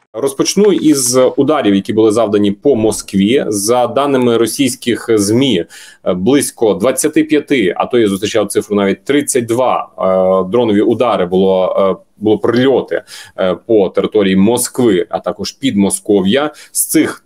Розпочну із ударів, які були завдані по Москві. За даними російських ЗМІ, близько 25, а то я зустрічав цифру навіть 32 дронові удари було прильоти по території Москви, а також Підмосков'я. З цих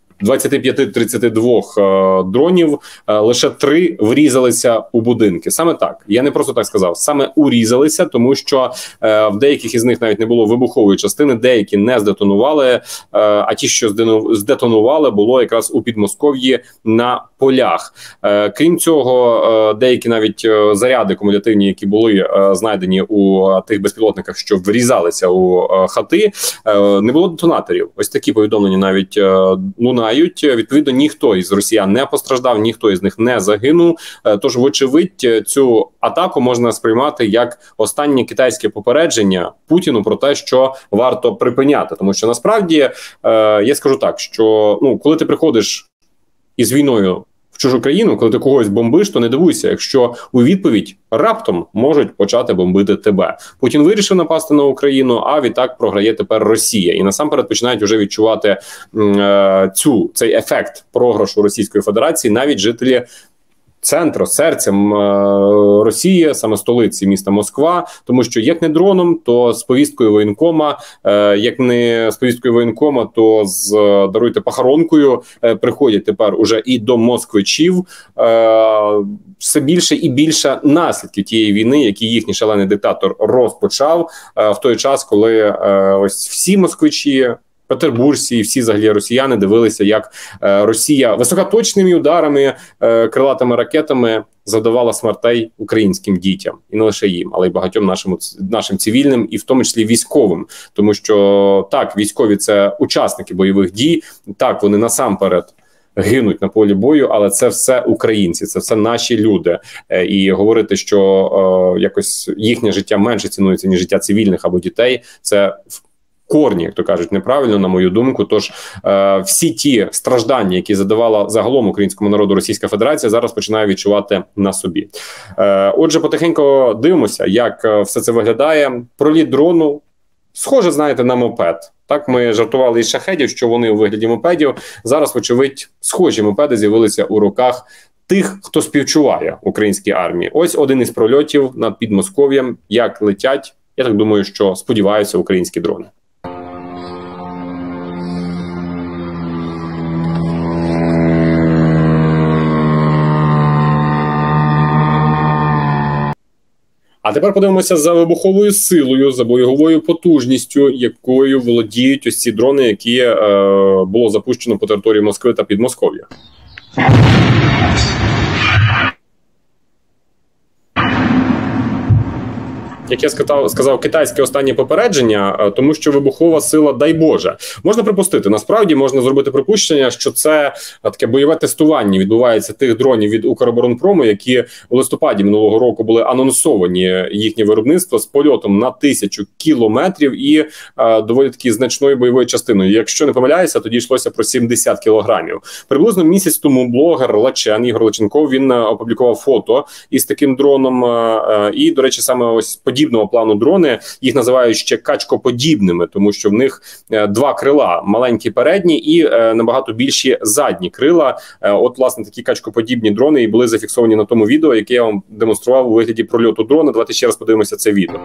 25-32 дронів лише 3 врізалися у будинки. Саме так. Я не просто так сказав. Саме урізалися, тому що в деяких із них навіть не було вибухової частини, деякі не здетонували, а ті, що здетонували, було якраз у Підмосков'ї на полях. Крім цього, деякі навіть заряди кумулятивні, які були знайдені у тих безпілотниках, що врізалися у хати, не було детонаторів. Ось такі повідомлення навіть лунають. Відповідно, ніхто із росіян не постраждав, ніхто із них не загинув. Тож, вочевидь, цю атаку можна сприймати як останнє китайське попередження Путіну про те, що варто припиняти. Тому що насправді, я скажу так, що коли ти приходиш із війною в чужу країну, коли ти когось бомбиш, то не дивуйся, якщо у відповідь раптом можуть почати бомбити тебе. Путін вирішив напасти на Україну, а відтак програє тепер Росія. І насамперед починають вже відчувати цей ефект програшу Російської Федерації навіть жителі центру, серцем Росії, саме столиці міста Москва, тому що як не дроном, то з повісткою воєнкома, як не з повісткою воєнкома, то з, даруйте, похоронкою приходять тепер уже і до москвичів. Все більше і більше наслідків тієї війни, які їхній шалений диктатор розпочав в той час, коли ось всі москвичі, петербуржці і всі взагалі росіяни дивилися, як Росія високоточними ударами, крилатими ракетами завдавала смертей українським дітям. І не лише їм, але й багатьом нашим цивільним, і в тому числі військовим. Тому що, так, військові – це учасники бойових дій, так, вони насамперед гинуть на полі бою, але це все українці, це все наші люди. І говорити, що якось їхнє життя менше цінується, ніж життя цивільних або дітей, це корні, як то кажуть, неправильно, на мою думку. Тож всі ті страждання, які задавала загалом українському народу Російська Федерація, зараз починає відчувати на собі. Отже, потихеньку дивимося, як все це виглядає. Проліт дрону схоже, знаєте, на мопед. Так, ми жартували із шахедів, що вони у вигляді мопедів. Зараз, вочевидь, схожі мопеди з'явилися у руках тих, хто співчуває українській армії. Ось один із прольотів над Підмосков'ям, як летять, я так думаю, що сподіваються, українські дрони. А тепер подивимося за вибуховою силою, за бойовою потужністю, якою володіють ось ці дрони, які було запущено по території Москви та Підмосков'я. Як я сказав, китайське останнє попередження, тому що вибухова сила, дай Боже. Можна припустити, насправді можна зробити припущення, що це таке бойове тестування відбувається тих дронів від Укроборонпрому, які у листопаді минулого року були анонсовані їхнє виробництво з польотом на 1000 кілометрів і доволі таки значною бойовою частиною. Якщо не помиляюся, тоді йшлося про 70 кілограмів. Приблизно місяць тому блогер Лачен, Ігор Лаченков, він опублікував фото із таким дроном. І, до речі, саме ось подібного плану дрони, їх називають ще качкоподібними, тому що в них 2 крила, маленькі передні і набагато більші задні крила. От, власне, такі качкоподібні дрони і були зафіксовані на тому відео, яке я вам демонстрував у вигляді прольоту дрона. Давайте ще раз подивимося це відео.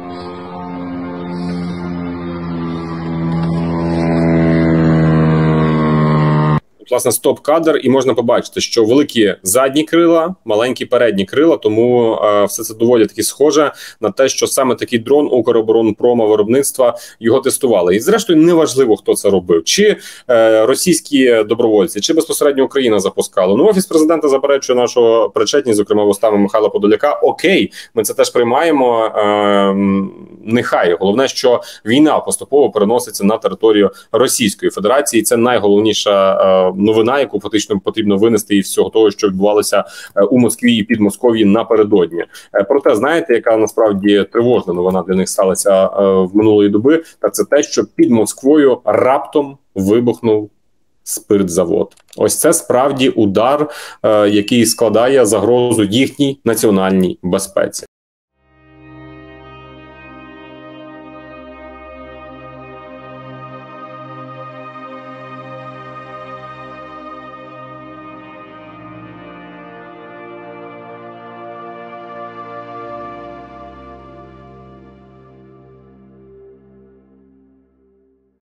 Власне, стоп-кадр, і можна побачити, що великі задні крила, маленькі передні крила, тому все це доволі таки схоже на те, що саме такий дрон Укроборонпрома виробництва його тестували. І зрештою неважливо, хто це робив. Чи російські добровольці, чи безпосередньо Україна запускала. Ну, Офіс президента заперечує нашу причетність, зокрема вустами Михайла Подоляка. Окей, ми це теж приймаємо, нехай. Головне, що війна поступово переноситься на територію Російської Федерації. Це найголовніша новина, яку фактично потрібно винести із всього того, що відбувалося у Москві і Підмосков'ї напередодні. Проте, знаєте, яка насправді тривожна новина для них сталася в минулої доби, так це те, що під Москвою раптом вибухнув спиртзавод. Ось це справді удар, який складає загрозу їхній національній безпеці.